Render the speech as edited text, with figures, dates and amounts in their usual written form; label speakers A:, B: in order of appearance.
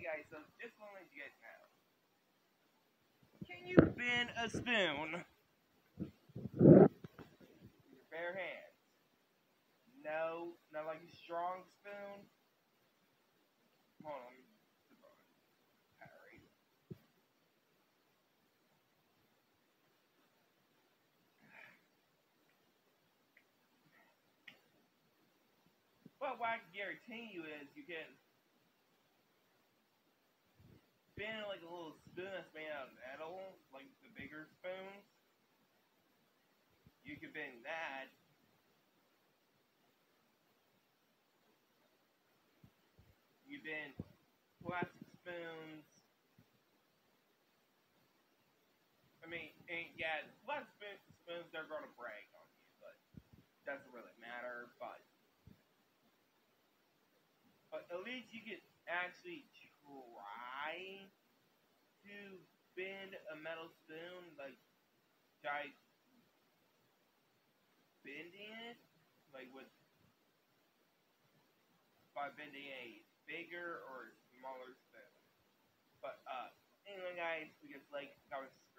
A: guys, so just want to let you guys know. Can you bend a spoon with your bare hands? No, not like a strong spoon. Hold on. But what I can guarantee you is you can bend like a little spoon that's made out of metal, like the bigger spoons. You can bend that. You bend plastic spoons. I mean, and yeah, plastic spoons they're gonna break on you, but doesn't really matter. But at least you can actually try to bend a metal spoon, like try bending it, like with by bending a bigger or smaller spoon. But anyway, guys, because like I was